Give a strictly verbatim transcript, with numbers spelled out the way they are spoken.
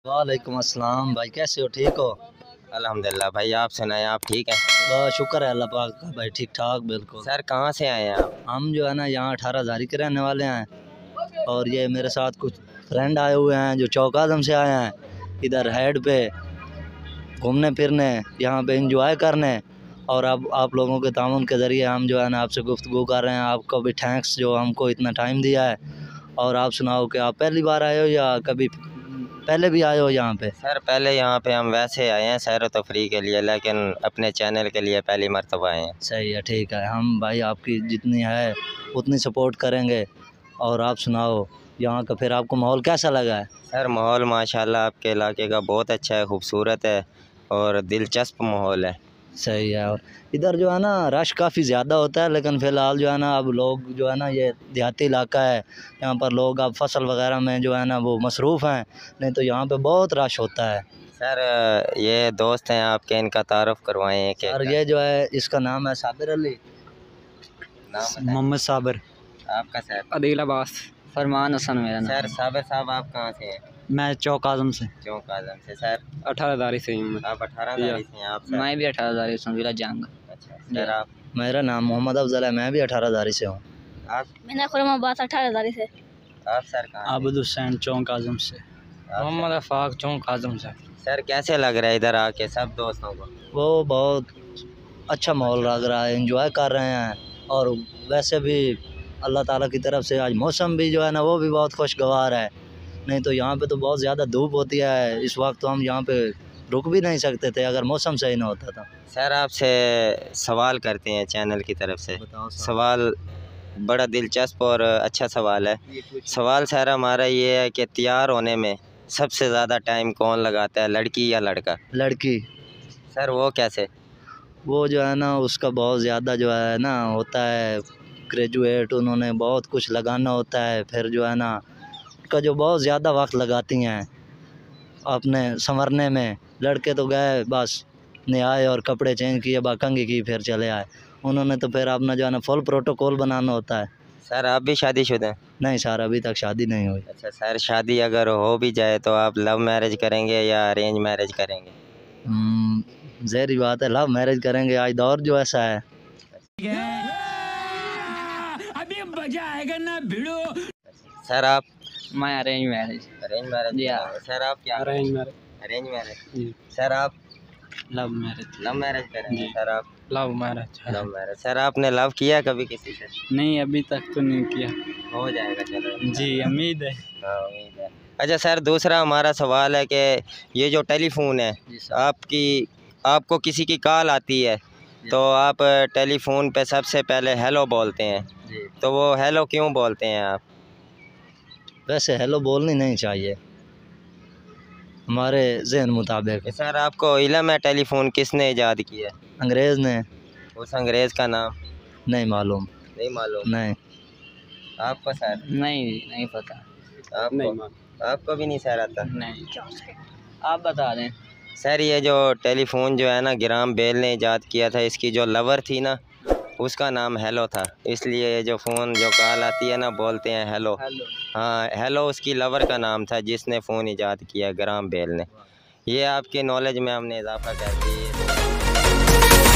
वालेकुम अस्सलाम भाई, कैसे हो? ठीक हो? अल्हम्दुलिल्लाह भाई, आप सुनाएं, आप ठीक हैं? बहुत शुक्र है अल्लाह पाक का भाई, ठीक ठाक बिल्कुल। सर कहाँ से आए हैं आप? हम जो है ना यहाँ अठारह हज़ारी के रहने वाले हैं और ये मेरे साथ कुछ फ्रेंड आए हुए हैं जो चौक आज़म से आए हैं इधर हेड पे घूमने फिरने, यहाँ पे एंजॉय करने। और अब आप लोगों के ताउन के ज़रिए हम जो है ना आपसे गुफ्तगू कर रहे हैं। आपको भी थैंक्स जो हमको इतना टाइम दिया है। और आप सुनाओ कि आप पहली बार आए हो या कभी पहले भी आए हो यहाँ पे? सर पहले यहाँ पे हम वैसे आए हैं सैर व तफरी के लिए, लेकिन अपने चैनल के लिए पहली मरतबा आए हैं। सही है, ठीक है। हम भाई आपकी जितनी है उतनी सपोर्ट करेंगे। और आप सुनाओ यहाँ का फिर आपको माहौल कैसा लगा है? सर माहौल माशाल्लाह आपके इलाके का बहुत अच्छा है, खूबसूरत है और दिलचस्प माहौल है। सही है। और इधर जो है ना रश काफ़ी ज़्यादा होता है, लेकिन फ़िलहाल जो है ना अब लोग जो है ना ये देहाती इलाका है, यहाँ पर लोग अब फसल वगैरह में जो है ना वो मसरूफ़ हैं, नहीं तो यहाँ पे बहुत रश होता है। सर ये दोस्त हैं आपके, इनका तारुफ करवाएं कि और ये जो है इसका नाम है साबिर अली। नाम मोहम्मद साबिर। आपका? सर अदील अब्बास। फरमान हसन मेरा नाम। सर साबिर साहब आप कहाँ से हैं? मैं चौक आज़म से। चौक आज़म से। सर अठारह हज़ारी से हूँ। आप अठारह हज़ारी से हैं? आप? मैं भी अठारह हज़ारी से हूँ, विला जंग। अच्छा सर आप? मेरा नाम मोहम्मद अफजल है, मैं भी अठारह हज़ारी से हूँ। आप? मैंने खुरमाबाद अठारह हज़ारी से। आप सर कहाँ? आबिद हुसैन चौक आज़म से। मोहम्मद अफाक चौक आज़म से। सर कैसे लग रहा है इधर आके सब दोस्तों को? वो बहुत अच्छा माहौल लग रहा है, एंजॉय कर रहे हैं। और वैसे भी अल्लाह ताला की तरफ से आज मौसम भी जो है ना वो भी बहुत खुशगवार है, नहीं तो यहाँ पे तो बहुत ज़्यादा धूप होती है। इस वक्त तो हम यहाँ पे रुक भी नहीं सकते थे अगर मौसम सही ना होता था। सर आपसे सवाल करते हैं चैनल की तरफ से। बताओ सर। सवाल बड़ा दिलचस्प और अच्छा सवाल है। सवाल सर हमारा ये है कि तैयार होने में सबसे ज़्यादा टाइम कौन लगाता है, लड़की या लड़का? लड़की। सर वो कैसे? वो जो है ना उसका बहुत ज़्यादा जो है ना होता है ग्रेजुएट, उन्होंने बहुत कुछ लगाना होता है, फिर जो है ना उनका जो बहुत ज़्यादा वक्त लगाती हैं अपने संवरने में। लड़के तो गए बस नहाए और कपड़े चेंज किए, बाकंगी की, फिर चले आए। उन्होंने तो फिर अपना जो है ना फुल प्रोटोकॉल बनाना होता है। सर आप भी शादीशुदा हैं? नहीं सर, अभी तक शादी नहीं हुई। अच्छा सर, शादी अगर हो भी जाए तो आप लव मैरिज करेंगे या अरेंज मैरिज करेंगे? ज़हरी बात है, लव मैरिज करेंगे, आज दौर जो ऐसा है। अभी मजा आएगा ना भिड़ो। सर आप? मैं arrange marriage. Arrange marriage. Sir आप क्या? Arrange marriage. Arrange marriage. Sir आप? Love marriage. लव मैरिज करेंगे। सर आप? Love marriage. Love marriage. Sir आपने लव किया कभी किसी से? नहीं, अभी तक तो नहीं किया। हो जाएगा चलो। जी उम्मीद है। हाँ उम्मीद है। अच्छा सर दूसरा हमारा सवाल है कि ये जो टेलीफोन है आपकी, आपको किसी की कॉल आती है तो आप टेलीफोन पे सबसे पहले हेलो बोलते हैं, तो वो हेलो क्यों बोलते हैं आप? वैसे हेलो बोलनी नहीं चाहिए हमारे जहन मुताबिक। सर आपको इल्म है टेलीफोन किसने इजाद किया? अंग्रेज़ ने। उस अंग्रेज़ का नाम? नहीं मालूम। नहीं मालूम? नहीं। आपको सर? नहीं नहीं पता। आपको? नहीं, आपको भी नहीं सर आता? नहीं। आप बता दें। सर ये जो टेलीफोन जो है ना ग्राम बेल ने इजाद किया था, इसकी जो लवर थी ना उसका नाम हेलो था, इसलिए ये जो फ़ोन जो कॉल आती है ना बोलते हैं हेलो। हाँ हेलो उसकी लवर का नाम था जिसने फ़ोन इजाद किया ग्राम बेल ने। ये आपके नॉलेज में हमने इजाफा कर दिया।